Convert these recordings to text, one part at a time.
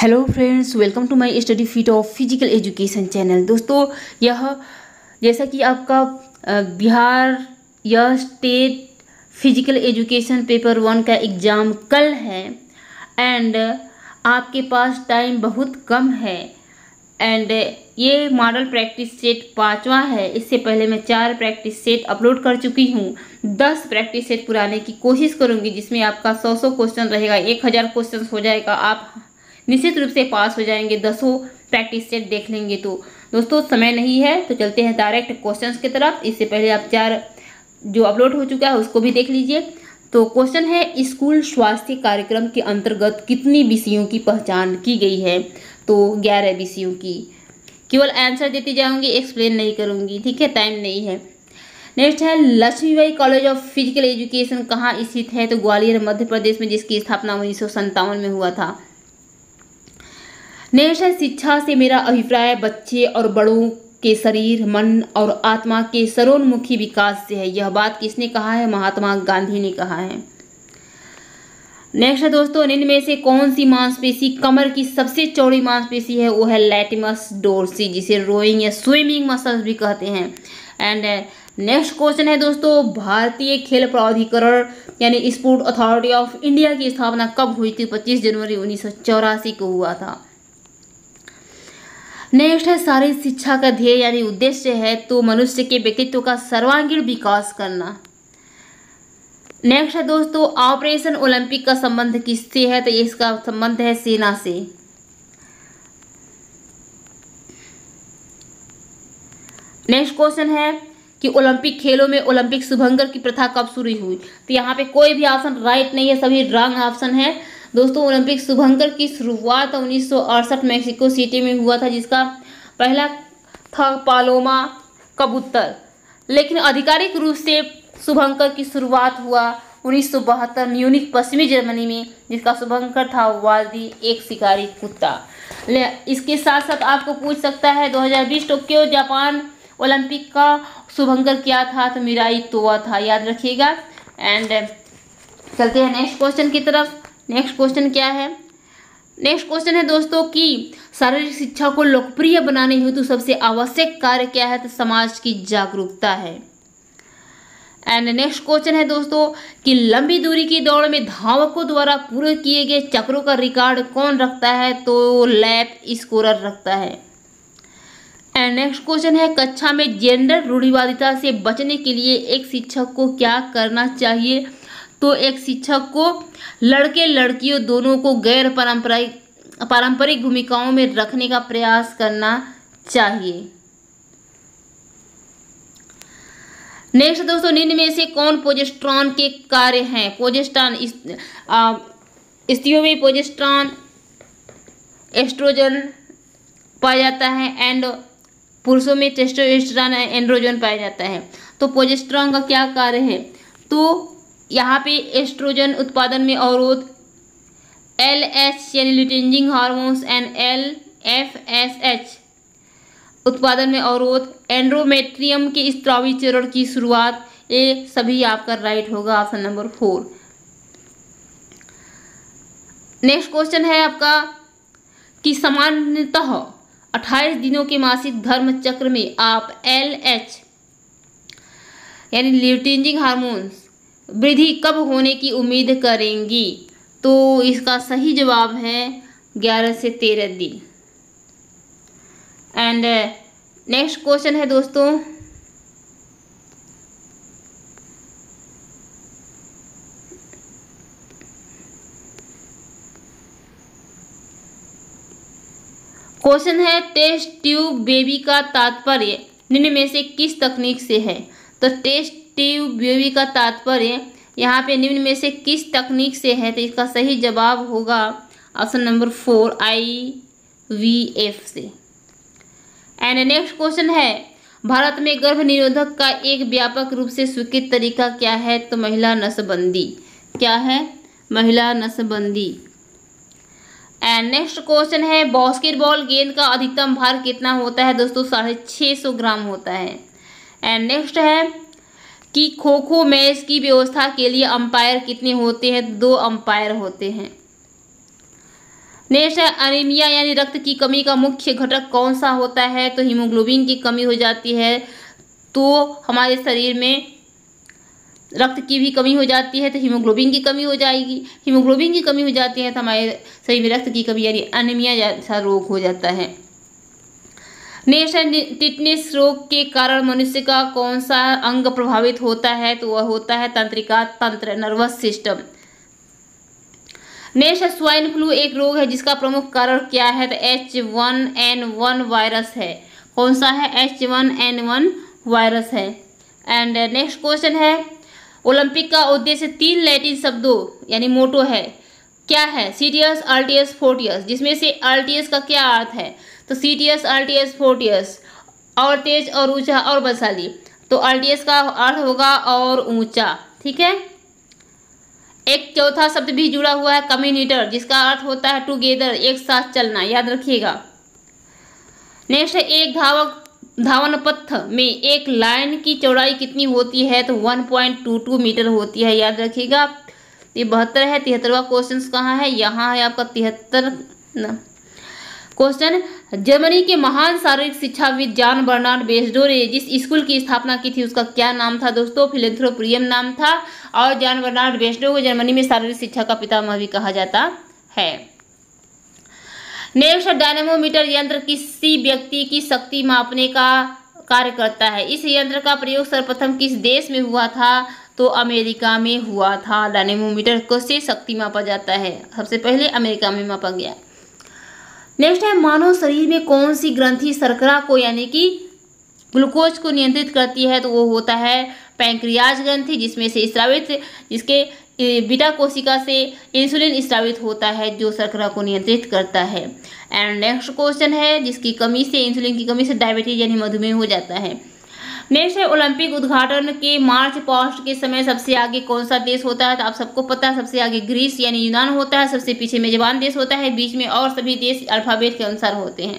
Hello friends, welcome to my study feet of physical education channel. दोस्तों, यह जैसा कि आपका बिहार या स्टेट फिजिकल एजुकेशन पेपर 1 का एग्ज़ाम कल है एंड आपके पास टाइम बहुत कम है एंड ये मॉडल प्रैक्टिस सेट 5वां है। इससे पहले मैं 4 प्रैक्टिस सेट अपलोड कर चुकी हूँ। 10 प्रैक्टिस सेट पुराने की कोशिश करूँगी जिसमें आपका 100 क्वेश्चन रहेगा। 1000 क्वेश्चन हो जाएगा, आप निश्चित रूप से पास हो जाएंगे। 10 प्रैक्टिस सेट देख लेंगे तो। दोस्तों, समय नहीं है तो चलते हैं डायरेक्ट क्वेश्चंस की तरफ। इससे पहले आप 4 जो अपलोड हो चुका है उसको भी देख लीजिए। तो क्वेश्चन है, स्कूल स्वास्थ्य कार्यक्रम के अंतर्गत कितनी विषयों की पहचान की गई है? तो 11 विषयों की। केवल आंसर देती जाऊंगी, एक्सप्लेन नहीं करूंगी, ठीक है, टाइम नहीं है। नेक्स्ट है, Lakshmibai college of physical education कहाँ स्थित है? तो ग्वालियर मध्य प्रदेश में, जिसकी स्थापना 1957 में हुआ था। नेक्स्ट है, शिक्षा से मेरा अभिप्राय बच्चे और बड़ों के शरीर, मन और आत्मा के सर्वोन्मुखी विकास से है। यह बात किसने कहा है? महात्मा गांधी ने कहा है। नेक्स्ट है दोस्तों, निम्न में से कौन सी मांसपेशी कमर की सबसे चौड़ी मांसपेशी है? वो है लैटिमस डोर्सी, जिसे रोइंग या स्विमिंग मसल्स भी कहते हैं। एंड नेक्स्ट क्वेश्चन है दोस्तों, भारतीय खेल प्राधिकरण यानी स्पोर्ट अथॉरिटी ऑफ इंडिया की स्थापना कब हुई थी? 25 जनवरी 1984 को हुआ था। नेक्स्ट है, शारीरिक शिक्षा का ध्येय यानी उद्देश्य है तो मनुष्य के व्यक्तित्व का सर्वांगीण विकास करना। नेक्स्ट है दोस्तों, ऑपरेशन ओलंपिक का संबंध किससे है? तो इसका संबंध है सेना से। नेक्स्ट क्वेश्चन है कि ओलंपिक खेलों में ओलंपिक शुभंकर की प्रथा कब शुरू हुई? तो यहाँ पे कोई भी ऑप्शन राइट नहीं है, सभी रॉन्ग ऑप्शन है। दोस्तों, ओलंपिक शुभंकर की शुरुआत 1968 मैक्सिको सिटी में हुआ था, जिसका पहला था पालोमा कबूतर। लेकिन आधिकारिक रूप से शुभंकर की शुरुआत हुआ 1972 म्यूनिख पश्चिमी जर्मनी में, जिसका शुभंकर था वाल्दी, एक शिकारी कुत्ता। इसके साथ साथ आपको पूछ सकता है 2020 टोक्यो जापान ओलंपिक का शुभंकर क्या था? तो मिराई तोवा था, याद रखिएगा। एंड चलते हैं नेक्स्ट क्वेश्चन की तरफ। नेक्स्ट क्वेश्चन क्या है? नेक्स्ट क्वेश्चन है दोस्तों कि शारीरिक शिक्षा को लोकप्रिय बनाने हेतु सबसे आवश्यक कार्य क्या है? तो समाज की जागरूकता है। एंड नेक्स्ट क्वेश्चन है दोस्तों कि लंबी दूरी की दौड़ में धावकों द्वारा पूरे किए गए चक्रों का रिकॉर्ड कौन रखता है? तो लैप स्कोरर रखता है। एंड नेक्स्ट क्वेश्चन है, कक्षा में जेंडर रूढ़िवादिता से बचने के लिए एक शिक्षक को क्या करना चाहिए? तो एक शिक्षक को लड़के लड़कियों दोनों को गैर पारंपरिक भूमिकाओं में रखने का प्रयास करना चाहिए। नेक्स्ट दोस्तों, निम्न में से कौन प्रोजेस्टेरॉन के कार्य हैं? प्रोजेस्टेरॉन, स्त्रियों में प्रोजेस्टेरॉन, एस्ट्रोजन पाया जाता है एंड पुरुषों में टेस्टोस्टेरोन, एंड्रोजन पाया जाता है। तो प्रोजेस्टेरॉन का क्या कार्य है? तो यहाँ पे एस्ट्रोजन उत्पादन में अवरोध, LH यानी ल्यूटेनिंग हार्मोन्स एंड LFSH उत्पादन में अवरोध, एंड्रोमेट्रियम के स्त्रावी चरण की शुरुआत, ये सभी आपका राइट होगा, ऑप्शन नंबर 4। नेक्स्ट क्वेश्चन है आपका कि सामान्यतः 28 दिनों के मासिक धर्म चक्र में आप LH यानी ल्यूटेनिंग हार्मोन्स वृद्धि कब होने की उम्मीद करेंगी? तो इसका सही जवाब है 11 से 13 दिन। एंड नेक्स्ट क्वेश्चन है दोस्तों, क्वेश्चन है, टेस्ट ट्यूब बेबी का तात्पर्य निम्न में से किस तकनीक से है? तो टेस्ट ट्यूब बेबी का तात्पर्य यहाँ पे निम्न में से किस तकनीक से है? तो इसका सही जवाब होगा ऑप्शन नंबर 4, IVF से। एंड नेक्स्ट क्वेश्चन है, भारत में गर्भ निरोधक का एक व्यापक रूप से स्वीकृत तरीका क्या है? तो महिला नसबंदी। क्या है? महिला नसबंदी। एंड नेक्स्ट क्वेश्चन है, बास्केटबॉल गेंद का अधिकतम भार कितना होता है? दोस्तों 650 ग्राम होता है। एंड नेक्स्ट है कि खो खो मैच की व्यवस्था के लिए अंपायर कितने होते हैं? 2 अंपायर होते हैं। नेक्स्ट है अनीमिया यानी रक्त की कमी का मुख्य घटक कौन सा होता है? तो हीमोग्लोबिन की कमी हो जाती है, तो हमारे शरीर में रक्त की भी कमी हो जाती है तो हीमोग्लोबिन की कमी हो जाएगी। हीमोग्लोबिन की कमी हो जाती है तो हमारे शरीर में रक्त की कमी यानी अनीमिया जैसा रोग हो जाता है। नेक्स्ट है टिटनेस रोग के कारण मनुष्य का कौन सा अंग प्रभावित होता है? तो वह होता है तंत्रिका तंत्र, नर्वस सिस्टम। नेक्स्ट है स्वाइन फ्लू एक रोग है जिसका प्रमुख कारण क्या है? तो H1N1 वायरस है। कौन सा है? H1N1 वायरस है। एंड नेक्स्ट क्वेश्चन है ओलंपिक का उद्देश्य 3 लैटिन शब्दों यानी मोटो है, क्या है? सीटियस, अल्टियस, फोर्टियस। जिसमें से अल्टियस का क्या अर्थ है? तो सीटियस, अल्टियस, फोर्टियस, और तेज और ऊंचा और बलशाली। तो अल्टियस का अर्थ होगा और ऊंचा, ठीक है। एक चौथा शब्द भी जुड़ा हुआ है कम्युनिटर, जिसका अर्थ होता है टुगेदर, एक साथ चलना, याद रखिएगा। नेक्स्ट है एक धावन पथ में एक लाइन की चौड़ाई कितनी होती है? तो 1.22 मीटर होती है, याद रखिएगा। ये 72 है। 73वां क्वेश्चन कहाँ है? यहाँ है आपका 73 क्वेश्चन। जर्मनी के महान शारीरिक शिक्षाविद जॉन बर्नार्ड बेस्डो ने जिस स्कूल की स्थापना की थी उसका क्या नाम था? दोस्तों फिलेंथ्रोपियम नाम था। और जॉन बर्नार्ड बेस्डो को जर्मनी में शारीरिक शिक्षा का पितामह भी कहा जाता है। नेक्स्ट डायनेमोमीटर यंत्र किसी व्यक्ति की शक्ति मापने का कार्य करता है। इस यंत्र का प्रयोग सर्वप्रथम किस देश में हुआ था? तो अमेरिका में हुआ था। डायनेमोमीटर को से शक्ति मापा जाता है, सबसे पहले अमेरिका में मापा गया। नेक्स्ट है मानव शरीर में कौन सी ग्रंथि शर्करा को यानी कि ग्लूकोज को नियंत्रित करती है? तो वो होता है पैंक्रियाज ग्रंथि, जिसमें से स्रावित जिसके बीटा कोशिका से इंसुलिन स्रावित होता है जो शर्करा को नियंत्रित करता है। एंड नेक्स्ट क्वेश्चन है जिसकी कमी से इंसुलिन की कमी से डायबिटीज यानी मधुमेह हो जाता है। नेक्स्ट है ओलंपिक उद्घाटन के मार्च पास्ट के समय सबसे आगे कौन सा देश होता है? तो आप सबको पता है सबसे आगे ग्रीस यानी यूनान होता है, सबसे पीछे मेजबान देश होता है, बीच में और सभी देश अल्फाबेट के अनुसार होते हैं।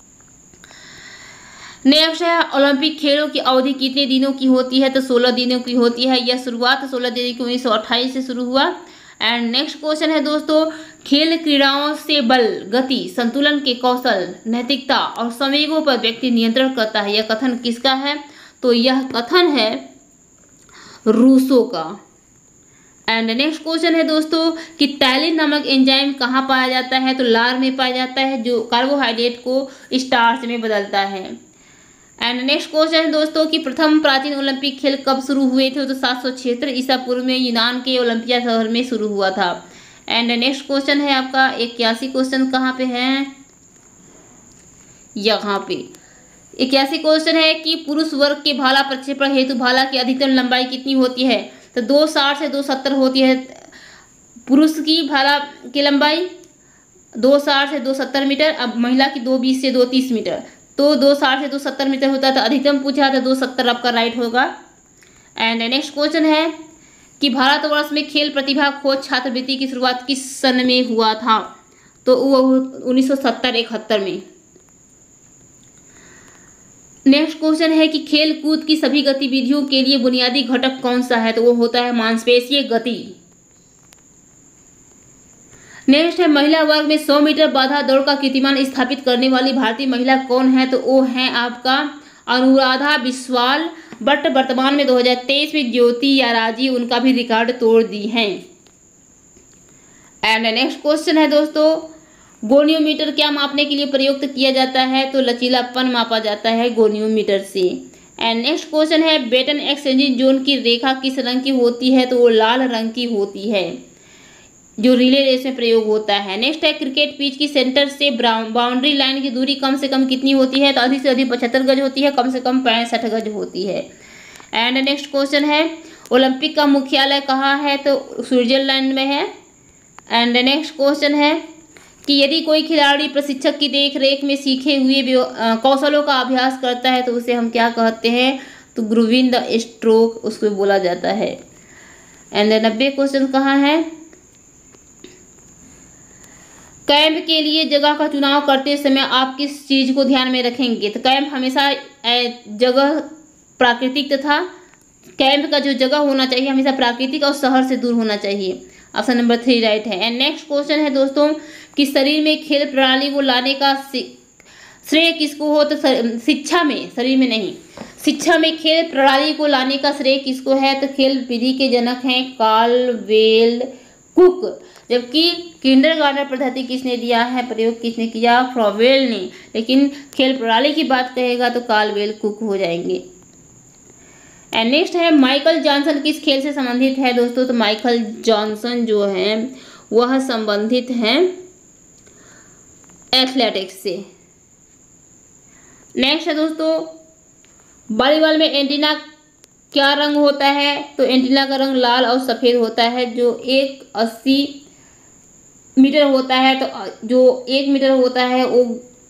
नेक्स्ट है ओलंपिक खेलों की अवधि कितने दिनों की होती है? तो 16 दिनों की होती है। यह शुरुआत 16 जनवरी 1928 से शुरू हुआ। एंड नेक्स्ट क्वेश्चन है दोस्तों खेल क्रीड़ाओं से बल, गति, संतुलन के कौशल, नैतिकता और संवेगों पर व्यक्ति नियंत्रण करता है। यह कथन किसका है? तो यह कथन है रूसो का। एंड नेक्स्ट क्वेश्चन है दोस्तों कि टैलिन नामक एंजाइम कहाँ पाया जाता है? तो लार में पाया जाता है जो कार्बोहाइड्रेट को स्टार्च में बदलता है। एंड नेक्स्ट क्वेश्चन है दोस्तों कि प्रथम प्राचीन ओलंपिक खेल कब शुरू हुए थे? तो 776 ईसा पूर्व में यूनान के ओलंपिया शहर में शुरू हुआ था। एंड नेक्स्ट क्वेश्चन है आपका 81 क्वेश्चन कहाँ पे है? यहाँ पे 81 क्वेश्चन है कि पुरुष वर्ग के भाला प्रक्षेपण हेतु भाला की अधिकतम लंबाई कितनी होती है? तो 260 से 270 होती है। पुरुष की भाला की लंबाई 260 से 270 मीटर, अब महिला की 220 से 230 मीटर, तो 260 से 270 मीटर होता है। तो अधिकतम पूछा था 270 आपका राइट होगा। एंड नेक्स्ट क्वेश्चन है कि भारतवर्ष में खेल प्रतिभा खोज छात्रवृत्ति की शुरुआत किस सन में हुआ था? तो वो 1970-71 में। नेक्स्ट क्वेश्चन है कि खेल कूद की सभी गतिविधियों के लिए बुनियादी घटक कौन सा है? तो वो होता है मांसपेशीय गति। नेक्स्ट है महिला वर्ग में 100 मीटर बाधा दौड़ का कीर्तिमान स्थापित करने वाली भारतीय महिला कौन है? तो वो है आपका अनुराधा बिस्वाल, बट वर्तमान में 2023 में ज्योति याराजी उनका भी रिकॉर्ड तोड़ दी हैं। एंड नेक्स्ट क्वेश्चन है दोस्तों गोनियोमीटर क्या मापने के लिए प्रयुक्त किया जाता है? तो लचीलापन मापा जाता है गोनियोमीटर से। एंड नेक्स्ट क्वेश्चन है बेटन एक्सचेंजिंग जोन की रेखा किस रंग की होती है? तो वो लाल रंग की होती है जो रिले रेस में प्रयोग होता है। नेक्स्ट है क्रिकेट पिच की सेंटर से बाउंड्री लाइन की दूरी कम से कम कितनी होती है? तो अधिक से अधिक 75 गज होती है, कम से कम 65 गज होती है। एंड नेक्स्ट क्वेश्चन है ओलंपिक का मुख्यालय कहाँ है? तो स्विट्जरलैंड में है। एंड नेक्स्ट क्वेश्चन है कि यदि कोई खिलाड़ी प्रशिक्षक की देख रेख में सीखे हुए कौशलों का अभ्यास करता है तो उसे हम क्या कहते हैं? तो ग्रूविंग द स्ट्रोक उसको बोला जाता है। एंड 90 क्वेश्चन कहाँ है? कैंप के लिए जगह का चुनाव करते समय आप किस चीज़ को ध्यान में रखेंगे? तो कैंप हमेशा जगह प्राकृतिक तथा कैंप का जो जगह होना चाहिए हमेशा प्राकृतिक और शहर से दूर होना चाहिए। ऑप्शन नंबर 3 राइट है। एंड नेक्स्ट क्वेश्चन है दोस्तों कि शरीर में खेल प्रणाली को लाने का श्रेय किसको हो? तो शिक्षा में, शरीर में नहीं, शिक्षा में खेल प्रणाली को लाने का श्रेय किसको है? तो खेल विधि के जनक हैं कार्लवेल कुक। जबकि किंडरगार्टन पद्धति किसने दिया है, प्रयोग किसने किया? फ्रॉवेल ने। लेकिन खेल प्रणाली की बात कहेगा तो कार्लवेल कुक हो जाएंगे। एंड नेक्स्ट है माइकल जॉनसन किस खेल से संबंधित है दोस्तों? तो माइकल जॉनसन जो है वह संबंधित हैं एथलेटिक्स से। नेक्स्ट है दोस्तों वॉलीबॉल में एंटीना क्या रंग होता है? तो एंटीना का रंग लाल और सफ़ेद होता है। जो 80 मीटर होता है, तो जो 1 मीटर होता है वो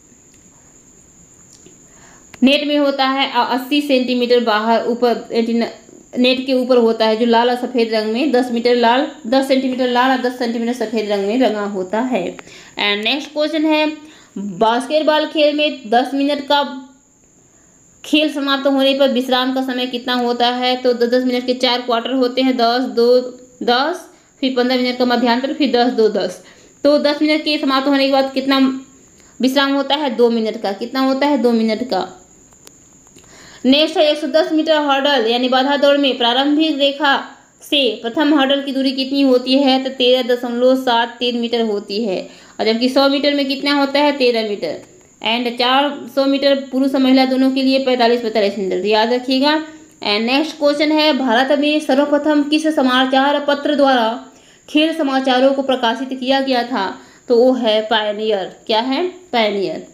नेट में होता है और 80 सेंटीमीटर बाहर ऊपर एंटीना नेट के ऊपर होता है, जो लाल और सफ़ेद रंग में 10 सेंटीमीटर लाल और 10 सेंटीमीटर सफ़ेद रंग में रंगा होता है। एंड नेक्स्ट क्वेश्चन है बास्केटबॉल खेल में 10 मिनट का खेल समाप्त होने पर विश्राम का समय कितना होता है? तो 10 मिनट के 4 क्वार्टर होते हैं, 10, 2, 10, फिर 15 मिनट का मध्यांतर, फिर 10, 2, 10। तो 10 मिनट के समाप्त होने के बाद कितना विश्राम होता है? 2 मिनट का। कितना होता है? 2 मिनट का। नेक्स्ट है 110 मीटर हर्डल यानी बाधा दौड़ में प्रारंभिक रेखा से प्रथम हर्डल की दूरी कितनी होती है? तो 13.73 मीटर होती है। और जबकि 100 मीटर में कितना होता है? 13 मीटर। एंड 400 मीटर पुरुष और महिला दोनों के लिए 45-45 मिनट, याद रखिएगा। एंड नेक्स्ट क्वेश्चन है भारत में सर्वप्रथम किस समाचार पत्र द्वारा खेल समाचारों को प्रकाशित किया गया था? तो वो है पायनियर। क्या है? पायनियर।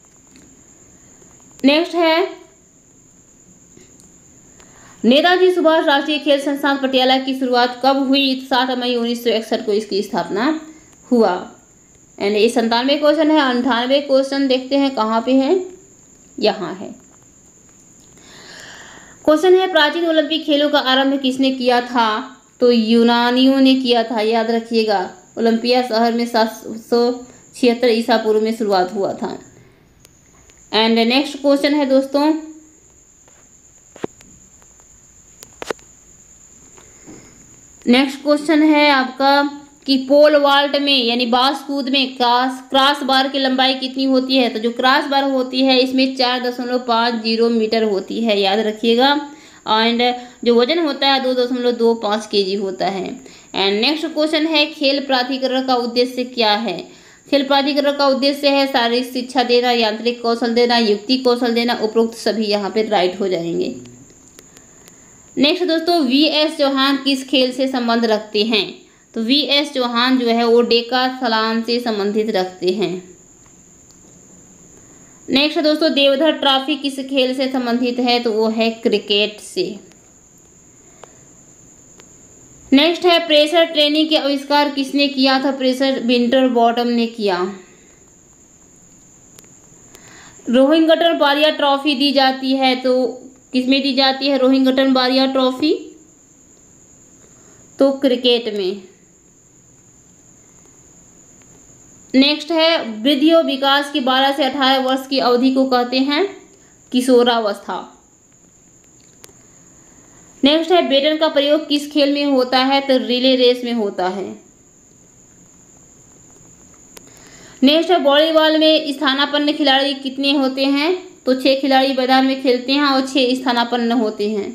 नेक्स्ट है नेताजी सुभाष राष्ट्रीय खेल संस्थान पटियाला की शुरुआत कब हुई? 7 मई 1961 को इसकी स्थापना हुआ। एंड ये 97 क्वेश्चन है। 98 क्वेश्चन देखते हैं कहाँ पे है, यहाँ है। क्वेश्चन है प्राचीन ओलंपिक खेलों का आरंभ किसने किया था? तो यूनानियों ने किया था, याद रखिएगा। ओलंपिया शहर में 776 ईसा पूर्व में शुरुआत हुआ था। एंड नेक्स्ट क्वेश्चन है दोस्तों नेक्स्ट क्वेश्चन है आपका कि पोल वॉल्ट में यानी बांस कूद में क्रॉस बार की लंबाई कितनी होती है? तो जो क्रॉस बार होती है इसमें 4.50 मीटर होती है, याद रखिएगा। एंड जो वजन होता है 2.25 केजी होता है। एंड नेक्स्ट क्वेश्चन है खेल प्राधिकरण का उद्देश्य क्या है? खेल प्राधिकरण का उद्देश्य है शारीरिक शिक्षा देना, यांत्रिक कौशल देना, युक्ति कौशल देना। उपरोक्त सभी यहाँ पे राइट हो जाएंगे। नेक्स्ट दोस्तों वी.एस. चौहान किस खेल से संबंध रखते हैं? तो वी.एस. चौहान जो है वो डेकाथलॉन से संबंधित रखते हैं। नेक्स्ट दोस्तों देवधर ट्रॉफी किस खेल से संबंधित है? तो वो है क्रिकेट से। नेक्स्ट है प्रेशर ट्रेनिंग के आविष्कार किसने किया था? प्रेशर विंटरबॉटम ने किया। रोहिंग्टन बारिया ट्रॉफी दी जाती है तो किसमें दी जाती है रोहिंग्टन बारिया ट्रॉफी? तो क्रिकेट में। नेक्स्ट है वृद्धि और विकास की 12 से 18 वर्ष की अवधि को कहते हैं किशोरावस्था। नेक्स्ट है बैटन का प्रयोग किस खेल में होता है? तो रिले रेस में होता है। नेक्स्ट है वॉलीबॉल में स्थानापन्न खिलाड़ी कितने होते हैं? तो 6 खिलाड़ी मैदान में खेलते हैं और 6 स्थानापन्न होते हैं।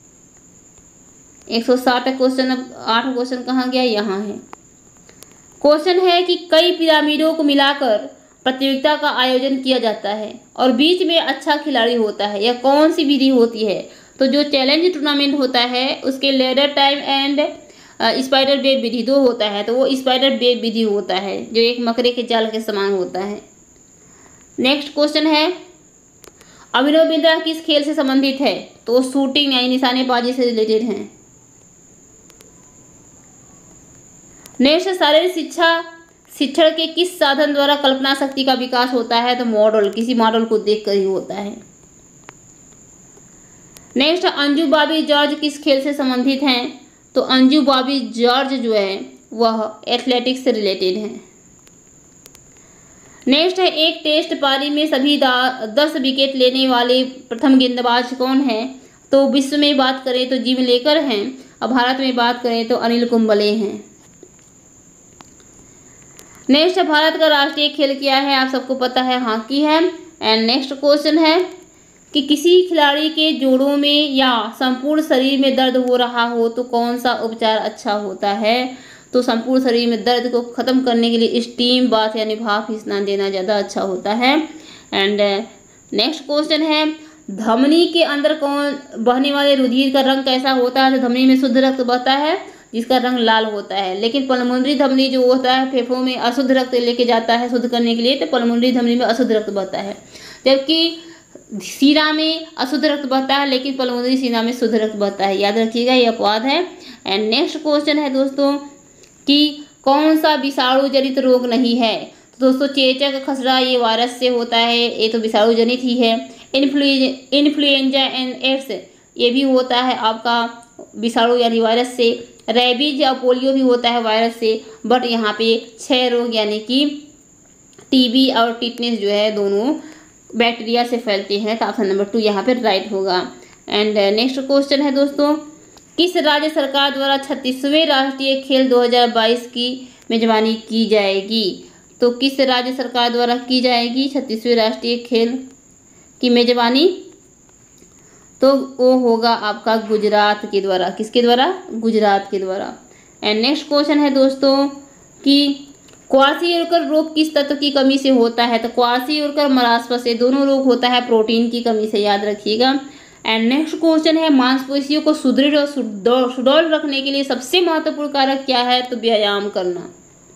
160 क्वेश्चन। अब 8 क्वेश्चन कहाँ गया? यहाँ है। क्वेश्चन है कि कई पिरामिडों को मिलाकर प्रतियोगिता का आयोजन किया जाता है और बीच में अच्छा खिलाड़ी होता है, यह कौन सी विधि होती है? तो जो चैलेंज टूर्नामेंट होता है उसके ladder time and spider web विधि 2 होता है, तो वो स्पाइडर वेब विधि होता है जो एक मकरे के जाल के समान होता है। नेक्स्ट क्वेश्चन है अभिनव बिंद्रा किस खेल से संबंधित है? तो शूटिंग यानी निशानेबाजी से रिलेटेड है। नेक्स्ट शारीरिक शिक्षण के किस साधन द्वारा कल्पना शक्ति का विकास होता है? तो मॉडल, किसी मॉडल को देखकर ही होता है। नेक्स्ट अंजू बॉबी जॉर्ज किस खेल से संबंधित हैं? तो अंजू बॉबी जॉर्ज जो है वह एथलेटिक्स से रिलेटेड है। नेक्स्ट है एक टेस्ट पारी में सभी 10 विकेट लेने वाले प्रथम गेंदबाज कौन है? तो विश्व में बात करें तो जिम लेकर हैं और भारत में बात करें तो अनिल कुंबले हैं। नेक्स्ट, भारत का राष्ट्रीय खेल क्या है? आप सबको पता है, हॉकी है। एंड नेक्स्ट क्वेश्चन है कि किसी खिलाड़ी के जोड़ों में या संपूर्ण शरीर में दर्द हो रहा हो तो कौन सा उपचार अच्छा होता है? तो संपूर्ण शरीर में दर्द को खत्म करने के लिए स्टीम बाथ यानी भाप स्नान देना ज़्यादा अच्छा होता है। एंड नेक्स्ट क्वेश्चन है, धमनी के अंदर कौन बहने वाले रुधिर का रंग कैसा होता है? तो धमनी में शुद्ध रक्त बहता है जिसका रंग लाल होता है, लेकिन पल्मोनरी धमनी जो होता है फेफड़ों में अशुद्ध रक्त लेके जाता है शुद्ध करने के लिए, तो पल्मोनरी धमनी में अशुद्ध रक्त बहता है। जबकि सीना में अशुद्ध रक्त बहता है लेकिन पल्मोनरी सीना में शुद्ध रक्त बहता है। याद रखिएगा, ये अपवाद है। एंड नेक्स्ट क्वेश्चन है दोस्तों कि कौन सा विषाणु जनित रोग नहीं है? तो दोस्तों चेचक, खसरा ये वायरस से होता है, ये तो विषाणु जनित ही है। इन्फ्लुएंजा एंड एड्स ये भी होता है आपका विषाणु यानी वायरस से। रेबीज या पोलियो भी होता है वायरस से। बट यहाँ पे 6 रोग यानी कि टीबी और टिटनेस जो है दोनों बैक्टीरिया से फैलते हैं, तो ऑप्शन नंबर 2 यहाँ पे राइट होगा। एंड नेक्स्ट क्वेश्चन है दोस्तों, किस राज्य सरकार द्वारा 36वें राष्ट्रीय खेल 2022 की मेजबानी की जाएगी? तो किस राज्य सरकार द्वारा की जाएगी 36वें राष्ट्रीय खेल की मेजबानी? तो वो होगा आपका गुजरात के द्वारा। किसके द्वारा? गुजरात के द्वारा। एंड नेक्स्ट क्वेश्चन है दोस्तों कि क्वार्सियोरकर रोग किस तत्व की कमी से होता है? तो क्वार्सियोरकर मरासपस से दोनों रोग होता है प्रोटीन की कमी से, याद रखिएगा। एंड नेक्स्ट क्वेश्चन है, मांसपेशियों को सुदृढ़ और सुडौल रखने के लिए सबसे महत्वपूर्ण कारक क्या है? तो व्यायाम करना।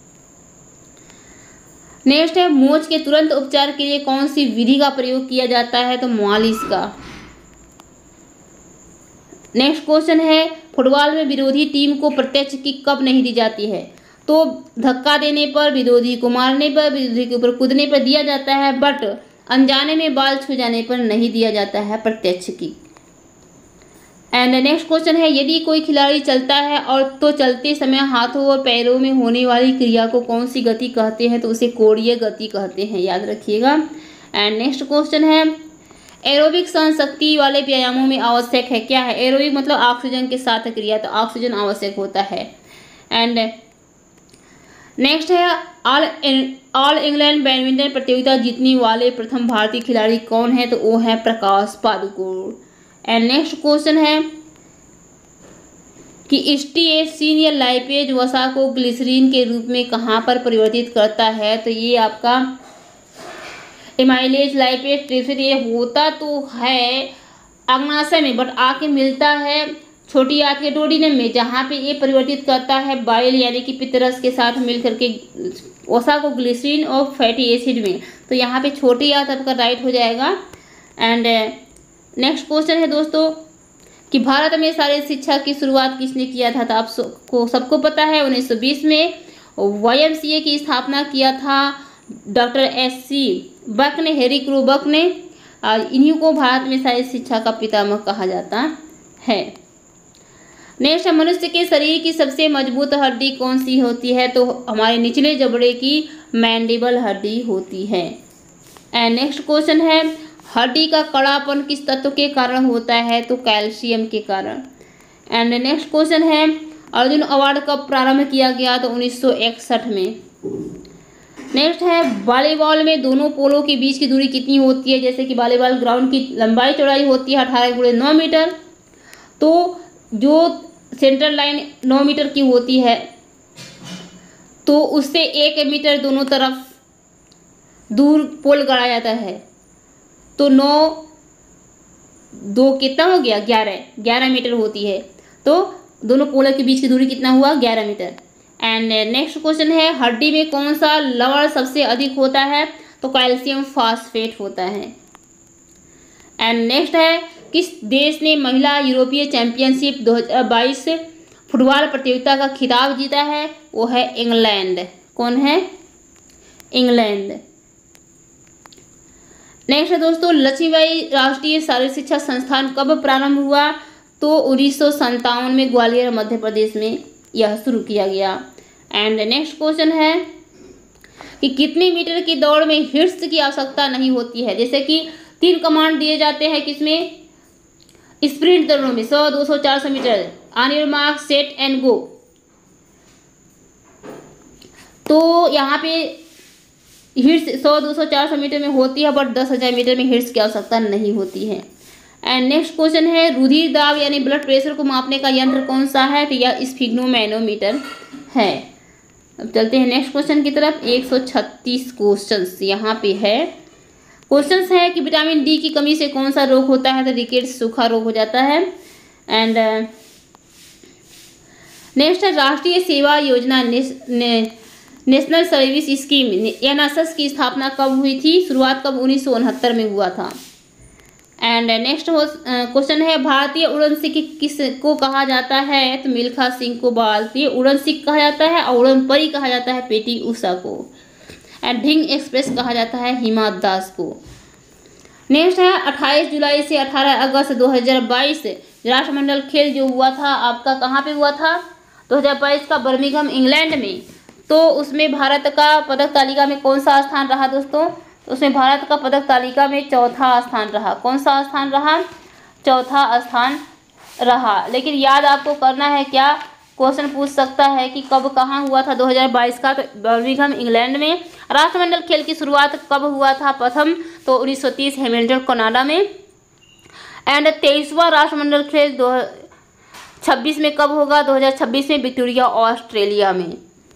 नेक्स्ट है, मोच के तुरंत उपचार के लिए कौन सी विधि का प्रयोग किया जाता है? तो मालिश का। नेक्स्ट क्वेश्चन है, फुटबॉल में विरोधी टीम को प्रत्यक्ष किक कब नहीं दी जाती है? तो धक्का देने पर, विरोधी को मारने पर, विरोधी के ऊपर कूदने पर दिया जाता है, बट अनजाने में बाल छू जाने पर नहीं दिया जाता है प्रत्यक्ष किक। एंड नेक्स्ट क्वेश्चन है, यदि कोई खिलाड़ी चलता है और तो चलते समय हाथों और पैरों में होने वाली क्रिया को कौन सी गति कहते हैं? तो उसे कोणीय गति कहते हैं, याद रखिएगा। एंड नेक्स्ट क्वेश्चन है, एरोबिक सहन शक्ति वाले व्यायामों में आवश्यक है क्या है? एरोबिक मतलब ऑक्सीजन के साथ क्रिया, तो ऑक्सीजन आवश्यक होता है। एंड नेक्स्ट है, ऑल इंग्लैंड बैडमिंटन प्रतियोगिता जीतने वाले प्रथम भारतीय खिलाड़ी कौन है? तो वो है Prakash Padukone. And next question है कि स्टीएसीन या लाइपेज वसा को ग्लिसरीन के रूप में कहाँ पर परिवर्तित करता है? तो ये आपका एमाइलेज लाइपेज ट्रिप्सिन ये होता तो है अग्नाशय में, बट आके मिलता है छोटी आंत के डोडिनम में, जहाँ पे ये परिवर्तित करता है बाइल यानी कि पित्तरस के साथ मिल करके वसा को ग्लिसरीन और फैटी एसिड में। तो यहाँ पे छोटी आंत आपका राइट हो जाएगा। एंड नेक्स्ट क्वेश्चन है दोस्तों कि भारत में शारीरिक शिक्षा की शुरुआत किसने किया था? तो आप सबको पता है 1920 में YMCA की स्थापना किया था डॉक्टर SC बक ने, हैरी क्रू बक ने। इन्हीं को भारत में शारीरिक शिक्षा का पितामह कहा जाता है। नेक्स्ट, मनुष्य के शरीर की सबसे मजबूत हड्डी कौन सी होती है? तो हमारे निचले जबड़े की मैंडिबल हड्डी होती है। एंड नेक्स्ट क्वेश्चन है, हड्डी का कड़ापन किस तत्व के कारण होता है? तो कैल्शियम के कारण। एंड नेक्स्ट क्वेश्चन है, अर्जुन अवार्ड कब प्रारंभ किया गया? तो 1961 में। नेक्स्ट है, वॉलीबॉल में दोनों पोलों के बीच की दूरी कितनी होती है? जैसे कि वॉलीबॉल ग्राउंड की लंबाई चौड़ाई होती है 18 × 9 मीटर, तो जो सेंट्रल लाइन 9 मीटर की होती है, तो उससे 1 मीटर दोनों तरफ दूर पोल गाड़ा जाता है। तो 9 2 कितना हो गया? 11 मीटर होती है। तो दोनों पोलों के बीच की दूरी कितना हुआ? 11 मीटर। एंड नेक्स्ट क्वेश्चन है, हड्डी में कौन सा लवण सबसे अधिक होता है? तो कैल्शियम फॉस्फेट होता है। एंड नेक्स्ट है, किस देश ने महिला यूरोपीय चैंपियनशिप 2022 फुटबॉल प्रतियोगिता का खिताब जीता है? वो है इंग्लैंड। कौन है? इंग्लैंड। नेक्स्ट है दोस्तों, लक्ष्मीबाई राष्ट्रीय शारीरिक शिक्षा संस्थान कब प्रारंभ हुआ? तो 1957 में ग्वालियर मध्य प्रदेश में यह शुरू किया गया। एंड नेक्स्ट क्वेश्चन है कि कितने मीटर की दौड़ में हिट्स की आवश्यकता नहीं होती है? जैसे कि 3 कमांड दिए जाते हैं किसमें? स्प्रिंट दौड़ों में 100, 200, 400 metre. On your mark, set and go. तो यहाँ पे हिट्स 100, 200, 400 मीटर में होती है, बट 10,000 मीटर में हिट्स की आवश्यकता नहीं होती है। एंड नेक्स्ट क्वेश्चन है, रुधिर दाब यानी ब्लड प्रेशर को मापने का यंत्र कौन सा है? तो यह स्फिग्नोमैनोमीटर है। अब चलते हैं नेक्स्ट क्वेश्चन की तरफ। 136 क्वेश्चंस यहाँ पे है। क्वेश्चंस है कि विटामिन डी की कमी से कौन सा रोग होता है? तो रिकेट्स, सूखा रोग हो जाता है। एंड नेक्स्ट है, राष्ट्रीय सेवा योजना नेशनल सर्विस स्कीम एनएसएस की स्थापना कब हुई थी? शुरुआत कब? 1969 में हुआ था। एंड नेक्स्ट क्वेश्चन है, भारतीय उड़न सिख किस को कहा जाता है? तो मिल्खा सिंह को भारतीय उड़न सिख कहा जाता है, और उड़न परी कहा जाता है पीटी उषा को। एंड ढिंग एक्सप्रेस कहा जाता है हिमा दास को। नेक्स्ट है, 28 जुलाई से 18 अगस्त 2022 राष्ट्रमंडल खेल जो हुआ था आपका कहाँ पे हुआ था? 2022 का बर्मिंघम इंग्लैंड में। तो उसमें भारत का पदक तालिका में कौन सा स्थान रहा दोस्तों? तो उसमें भारत का पदक तालिका में चौथा स्थान रहा। कौन सा स्थान रहा? चौथा स्थान रहा। लेकिन याद आपको करना है क्या, क्वेश्चन पूछ सकता है कि कब कहाँ हुआ था 2022 का? तो बर्मिंघम इंग्लैंड में। राष्ट्रमंडल खेल की शुरुआत कब हुआ था प्रथम? तो 1930 हैमिल्टन कनाडा में। एंड 23वां राष्ट्रमंडल खेल 2026 में कब होगा? 2026 में विक्टोरिया ऑस्ट्रेलिया में।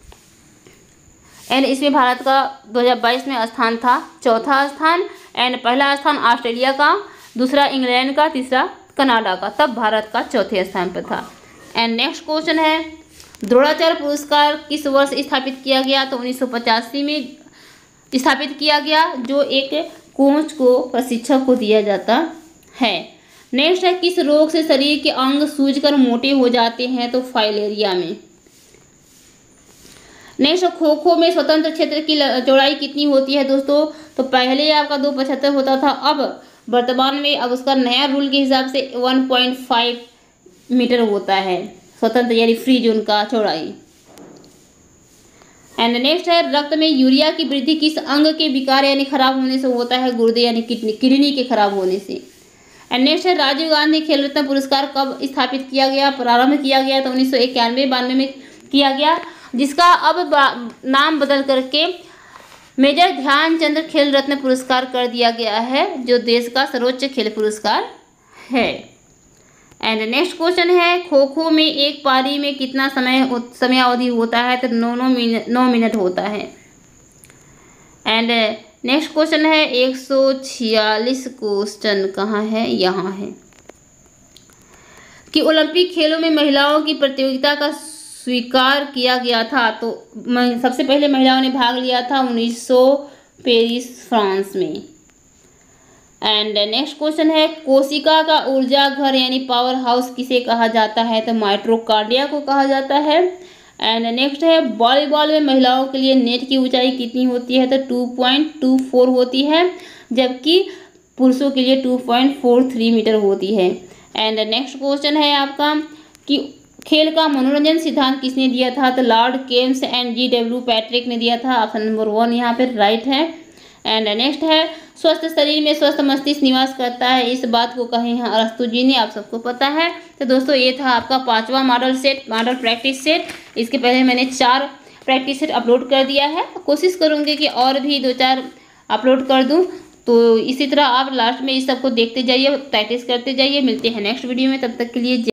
एंड इसमें भारत का 2022 में स्थान था चौथा स्थान। एंड पहला स्थान ऑस्ट्रेलिया का, दूसरा इंग्लैंड का, तीसरा कनाडा का, तब भारत का चौथे स्थान पर था। एंड नेक्स्ट क्वेश्चन है, द्रोणाचार्य पुरस्कार किस वर्ष स्थापित किया गया? तो 1985 में स्थापित किया गया, जो एक कोच को, प्रशिक्षक को दिया जाता है। नेक्स्ट है, किस रोग से शरीर के अंग सूजकर मोटे हो जाते हैं? तो फाइलेरिया में। नेक्स्ट, खो खो में स्वतंत्र क्षेत्र की चौड़ाई कितनी होती है दोस्तों? तो पहले आपका 275 होता था, अब वर्तमान में अब उसका नया रूल के हिसाब से 1.5 मीटर होता है स्वतंत्र यानी फ्री जोन का चौड़ाई। एंड नेक्स्ट है, रक्त में यूरिया की वृद्धि किस अंग के विकार यानी खराब होने से होता है? गुर्दे यानी किडनी के खराब होने से। एंड नेक्स्ट है, राजीव गांधी खेल रत्न पुरस्कार कब स्थापित किया गया, प्रारंभ किया गया? तो 1991-92 में किया गया, जिसका अब नाम बदल करके मेजर ध्यानचंद खेल रत्न पुरस्कार कर दिया गया है, जो देश का सर्वोच्च खेल पुरस्कार है। एंड नेक्स्ट क्वेश्चन है, खो खो में एक पारी में कितना समयावधि होता है? तो 9 मिनट होता है। एंड नेक्स्ट क्वेश्चन है, 146 क्वेश्चन कहाँ है? यहाँ है कि ओलंपिक खेलों में महिलाओं की प्रतियोगिता का स्वीकार किया गया था। तो सबसे पहले महिलाओं ने भाग लिया था 1900 पेरिस फ्रांस में। एंड नेक्स्ट क्वेश्चन है, कोशिका का ऊर्जा घर यानी पावर हाउस किसे कहा जाता है? तो माइटोकॉन्ड्रिया को कहा जाता है। एंड नेक्स्ट है, वॉलीबॉल में महिलाओं के लिए नेट की ऊंचाई कितनी होती है? तो 2.24 होती है, जबकि पुरुषों के लिए 2.43 मीटर होती है। एंड नेक्स्ट क्वेश्चन है आपका कि खेल का मनोरंजन सिद्धांत किसने दिया था? तो Lord Kemps and G.W. Patrick ने दिया था। ऑप्शन नंबर 1 यहाँ पे राइट है। एंड नेक्स्ट है, स्वस्थ शरीर में स्वस्थ मस्तिष्क निवास करता है, इस बात को कहे हैं अरस्तु जी ने, आप सबको पता है। तो दोस्तों ये था आपका 5वां मॉडल प्रैक्टिस सेट। इसके पहले मैंने 4 प्रैक्टिस सेट अपलोड कर दिया है, कोशिश करूँगी कि और भी 2-4 अपलोड कर दूँ। तो इसी तरह आप लास्ट में इस सबको देखते जाइए, प्रैक्टिस करते जाइए। मिलते हैं नेक्स्ट वीडियो में, तब तक के लिए